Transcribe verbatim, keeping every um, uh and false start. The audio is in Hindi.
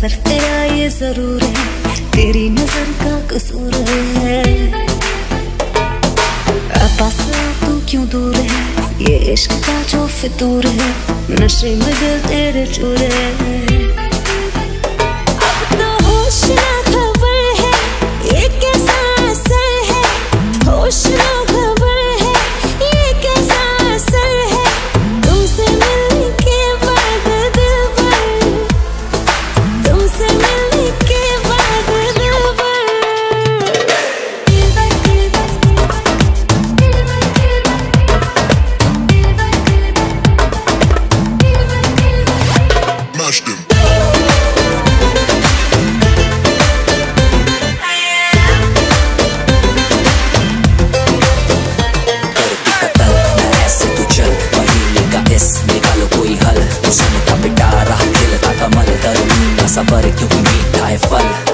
सफर तेरा ये जरूर है, तेरी नजर का कसूर है। पास तू क्यों दूर है, ये इश्क का जो फितूर है, नशे में दिल तेरे चूर है। अब तो होश ना खबर है, ये कैसा असर है, होश ना खबर है, ये कैसा असर है, तुमसे मिलने के बाद दिल भर, तुमसे मिलने के बाद दिल भर। Smash them. निकालो कोई हल, उसने का पिटारा खिलता कमल, दर्द सबर क्योंकि मीठा है फल।